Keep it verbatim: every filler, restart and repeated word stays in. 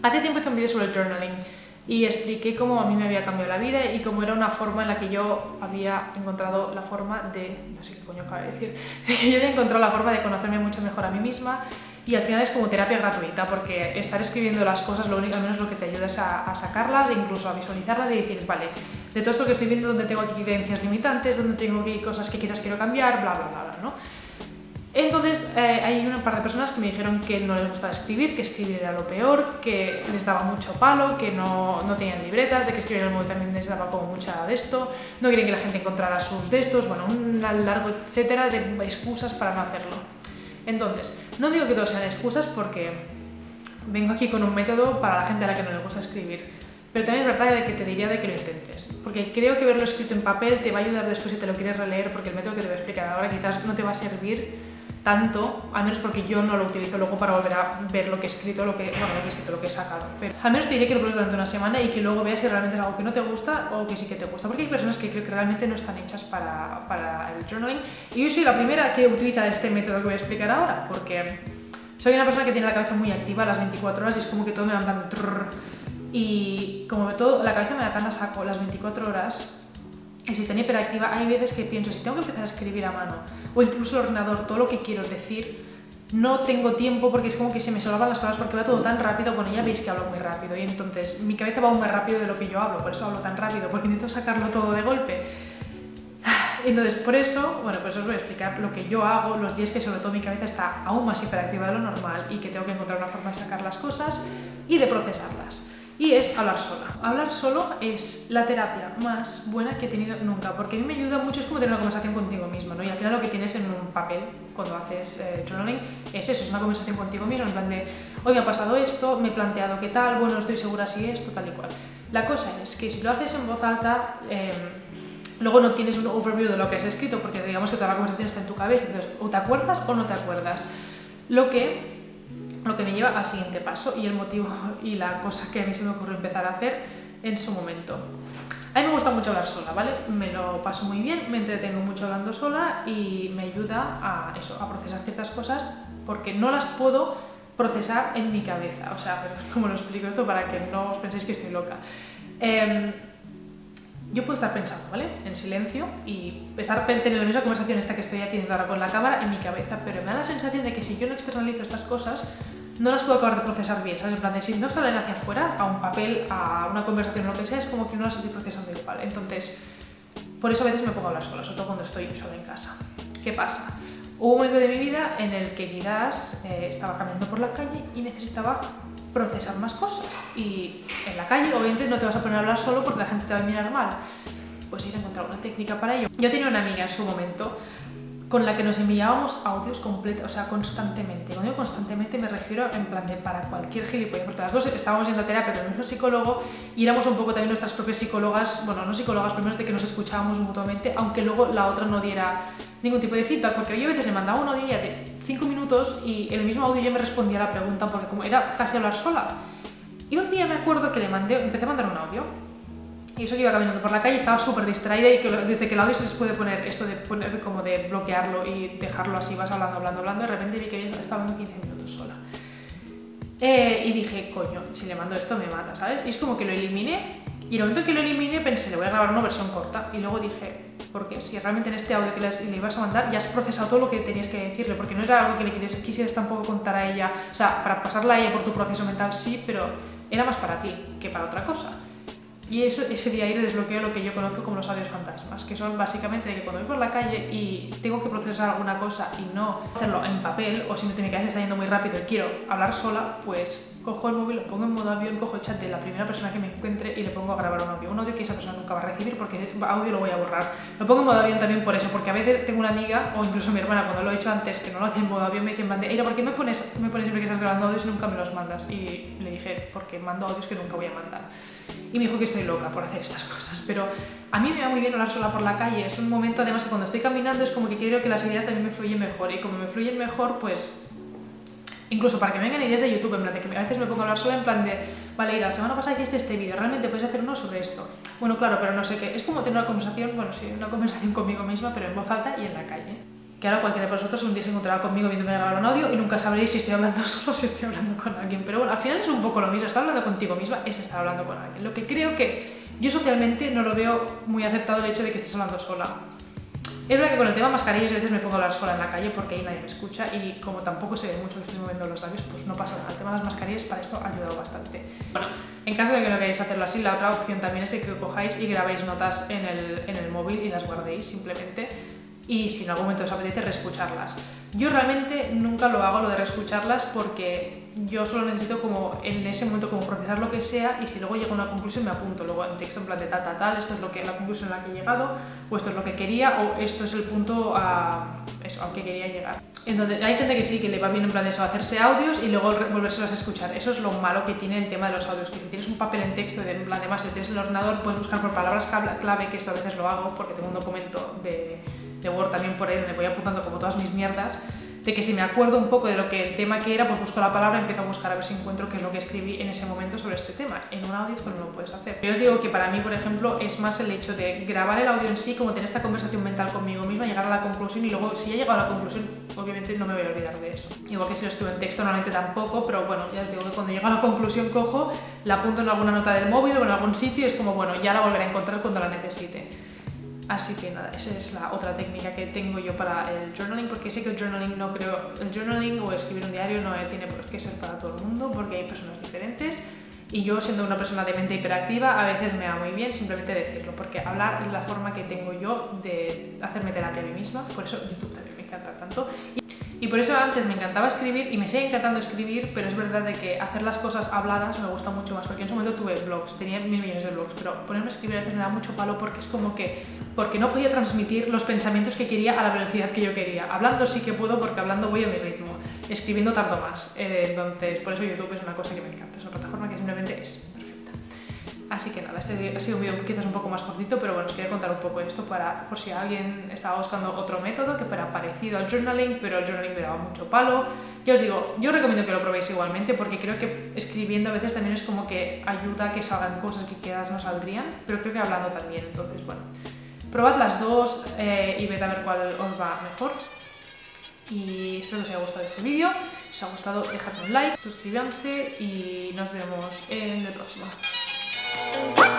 Hace tiempo hice un vídeo sobre el journaling y expliqué cómo a mí me había cambiado la vida y cómo era una forma en la que yo había encontrado la forma de... no sé qué coño acabo de decir... de que yo había encontrado la forma de conocerme mucho mejor a mí misma, y al final es como terapia gratuita, porque estar escribiendo las cosas, lo único, al menos lo que te ayuda es a, a sacarlas e incluso a visualizarlas y decir, vale, de todo esto que estoy viendo, donde tengo aquí creencias limitantes, donde tengo aquí cosas que quizás quiero cambiar, bla, bla, bla, bla, ¿no? Entonces eh, hay una par de personas que me dijeron que no les gustaba escribir, que escribir era lo peor, que les daba mucho palo, que no, no tenían libretas, de que escribir en el móvil también les daba como mucha de esto, no querían que la gente encontrara sus de estos, bueno, un largo etcétera de excusas para no hacerlo. Entonces, no digo que todos sean excusas porque vengo aquí con un método para la gente a la que no le gusta escribir, pero también es verdad que te diría de que lo intentes, porque creo que verlo escrito en papel te va a ayudar después si te lo quieres releer, porque el método que te voy a explicar ahora quizás no te va a servir tanto, al menos porque yo no lo utilizo luego para volver a ver lo que he escrito, lo que, bueno, lo que he escrito, lo que he sacado. Pero al menos te diré que lo pruebes durante una semana y que luego veas si realmente es algo que no te gusta o que sí que te gusta, porque hay personas que creo que realmente no están hechas para, para el journaling. Y yo soy la primera que utiliza este método que voy a explicar ahora, porque soy una persona que tiene la cabeza muy activa a las veinticuatro horas y es como que todo me va andando trrr, y como todo, la cabeza me da tan a saco las veinticuatro horas. Y si tenía hiperactiva, hay veces que pienso, si tengo que empezar a escribir a mano, o incluso el ordenador, todo lo que quiero decir, no tengo tiempo porque es como que se me solapan las palabras porque va todo tan rápido. Bueno, ya veis que hablo muy rápido y entonces mi cabeza va aún más rápido de lo que yo hablo, por eso hablo tan rápido, porque necesito sacarlo todo de golpe. Entonces, por eso, bueno, pues os voy a explicar lo que yo hago los días que sobre todo mi cabeza está aún más hiperactiva de lo normal y que tengo que encontrar una forma de sacar las cosas y de procesarlas. Y es hablar sola. Hablar solo es la terapia más buena que he tenido nunca, porque a mí me ayuda mucho, es como tener una conversación contigo mismo, ¿no? Y al final lo que tienes en un papel cuando haces eh, journaling es eso, es una conversación contigo mismo, en plan de, hoy me ha pasado esto, me he planteado qué tal, bueno, no estoy segura si esto, tal y cual. La cosa es que si lo haces en voz alta, eh, luego no tienes un overview de lo que has escrito, porque digamos que toda la conversación está en tu cabeza, entonces o te acuerdas o no te acuerdas. Lo que... Lo que me lleva al siguiente paso y el motivo y la cosa que a mí se me ocurrió empezar a hacer en su momento. A mí me gusta mucho hablar sola, ¿vale? Me lo paso muy bien, me entretengo mucho hablando sola y me ayuda a eso, a procesar ciertas cosas porque no las puedo procesar en mi cabeza. O sea, ¿cómo lo explico esto para que no os penséis que estoy loca? Eh, Yo puedo estar pensando, ¿vale? En silencio y estar teniendo la misma conversación esta que estoy teniendo ahora con la cámara en mi cabeza, pero me da la sensación de que si yo no externalizo estas cosas, no las puedo acabar de procesar bien, ¿sabes? En plan de si no salen hacia afuera, a un papel, a una conversación o lo que sea, es como que no las estoy procesando igual. Entonces, por eso a veces me pongo a hablar sola, sobre todo cuando estoy sola en casa. ¿Qué pasa? Hubo un momento de mi vida en el que quizás eh, estaba caminando por la calle y necesitaba procesar más cosas, y en la calle obviamente no te vas a poner a hablar solo porque la gente te va a mirar mal, pues ir a encontrar una técnica para ello. Yo tenía una amiga en su momento con la que nos enviábamos audios completos, o sea, constantemente. Cuando digo constantemente me refiero en plan de para cualquier gilipollas, porque las dos estábamos yendo a terapia con el mismo psicólogo y éramos un poco también nuestras propias psicólogas, bueno, no psicólogas, primero de que nos escuchábamos mutuamente, aunque luego la otra no diera ningún tipo de feedback, porque yo a veces le mandaba un audio ya de cinco minutos y en el mismo audio yo me respondía a la pregunta porque como era casi hablar sola. Y un día me acuerdo que le mandé, empecé a mandar un audio y eso que iba caminando por la calle, estaba súper distraída y que desde que el audio se les puede poner esto de poner como de bloquearlo y dejarlo así, vas hablando, hablando, hablando, de repente vi que estaba hablando quince minutos sola. Eh, y dije, coño, si le mando esto me mata, ¿sabes? Y es como que lo eliminé y en el momento que lo eliminé pensé, le voy a grabar una versión corta y luego dije, porque si realmente en este audio que les, le ibas a mandar ya has procesado todo lo que tenías que decirle, porque no era algo que le quisieras, quisieras tampoco contar a ella, o sea, para pasarla a ella por tu proceso mental sí, pero era más para ti que para otra cosa. Y eso, ese día ahí desbloqueo lo que yo conozco como los audios fantasmas, que son básicamente de que cuando voy por la calle y tengo que procesar alguna cosa y no hacerlo en papel, o simplemente mi cabeza está yendo muy rápido y quiero hablar sola, pues cojo el móvil, lo pongo en modo avión, cojo el chat de la primera persona que me encuentre y le pongo a grabar un audio. Un audio que esa persona nunca va a recibir porque ese audio lo voy a borrar. Lo pongo en modo avión también por eso, porque a veces tengo una amiga, o incluso mi hermana, cuando lo he hecho antes, que no lo hacía en modo avión, me dice en plan de, Eira, ¿por qué me pones, me pones siempre que estás grabando audios y nunca me los mandas? Y le dije, porque mando audios que nunca voy a mandar. Y me dijo que estoy loca por hacer estas cosas, pero a mí me va muy bien hablar sola por la calle. Es un momento además que cuando estoy caminando es como que quiero que las ideas también me fluyen mejor, y como me fluyen mejor, pues incluso para que me vengan ideas de YouTube, en plan de que a veces me pongo a hablar sola en plan de, vale, Ira, la semana pasada hiciste este vídeo, realmente puedes hacer uno sobre esto. Bueno, claro, pero no sé qué. Es como tener una conversación, bueno, sí, una conversación conmigo misma, pero en voz alta y en la calle. que ahora cualquiera de vosotros un día se encontrará conmigo viéndome grabar un audio y nunca sabréis si estoy hablando solo o si estoy hablando con alguien. Pero bueno, al final es un poco lo mismo, estar hablando contigo misma es estar hablando con alguien. Lo que creo que yo socialmente no lo veo muy aceptado el hecho de que estés hablando sola. Es verdad que con el tema mascarillas a veces me pongo a hablar sola en la calle porque ahí nadie me escucha y como tampoco se ve mucho que estés moviendo los labios, pues no pasa nada. El tema de las mascarillas para esto ha ayudado bastante. Bueno, en caso de que no queráis hacerlo así, la otra opción también es que cojáis y grabáis notas en el, en el móvil y las guardéis simplemente. Y si en algún momento os apetece, reescucharlas. Yo realmente nunca lo hago, lo de reescucharlas, porque yo solo necesito como en ese momento como procesar lo que sea y si luego llego a una conclusión me apunto luego en texto en plan de tal, tal, tal, esto es lo que, la conclusión a la que he llegado, o esto es lo que quería, o esto es el punto a eso, al que quería llegar. Entonces hay gente que sí, que le va bien en plan de eso, hacerse audios y luego volvérselos a escuchar. Eso es lo malo que tiene el tema de los audios, que si tienes un papel en texto, de, en plan además si tienes el ordenador, puedes buscar por palabras clave, que esto a veces lo hago porque tengo un documento de... de Word también por ahí donde voy apuntando como todas mis mierdas, de que si me acuerdo un poco de lo que el tema que era, pues busco la palabra y empiezo a buscar a ver si encuentro qué es lo que escribí en ese momento sobre este tema. En un audio esto no lo puedes hacer. Yo os digo que para mí, por ejemplo, es más el hecho de grabar el audio en sí, como tener esta conversación mental conmigo misma, llegar a la conclusión y luego, si he llegado a la conclusión, obviamente no me voy a olvidar de eso. Igual que si lo escribo en texto, normalmente tampoco, pero bueno, ya os digo que cuando llego a la conclusión cojo, la apunto en alguna nota del móvil o en algún sitio y es como, bueno, ya la volveré a encontrar cuando la necesite. Así que nada, esa es la otra técnica que tengo yo para el journaling, porque sé que el journaling no creo, el journaling o escribir un diario no tiene por qué ser para todo el mundo, porque hay personas diferentes y yo, siendo una persona de mente hiperactiva, a veces me va muy bien simplemente decirlo, porque hablar es la forma que tengo yo de hacerme terapia a mí misma, por eso YouTube también me encanta tanto. Y Y por eso antes me encantaba escribir y me sigue encantando escribir, pero es verdad de que hacer las cosas habladas me gusta mucho más, porque en su momento tuve blogs, tenía mil millones de blogs, pero ponerme a escribir a veces me da mucho palo porque es como que, porque no podía transmitir los pensamientos que quería a la velocidad que yo quería. Hablando sí que puedo porque hablando voy a mi ritmo, escribiendo tardo más, eh, entonces por eso YouTube es una cosa que me encanta, es una plataforma que simplemente es perfecta. Así que nada, este ha sido un vídeo quizás un poco más cortito, pero bueno, os quería contar un poco esto para, por si alguien estaba buscando otro método que fuera parecido al journaling, pero el journaling me daba mucho palo. Ya os digo, yo recomiendo que lo probéis igualmente, porque creo que escribiendo a veces también es como que ayuda a que salgan cosas que quizás no saldrían, pero creo que hablando también, entonces bueno. Probad las dos eh, y ved a ver cuál os va mejor. Y espero que os haya gustado este vídeo. Si os ha gustado, dejadme un like, suscríbanse y nos vemos en el próximo.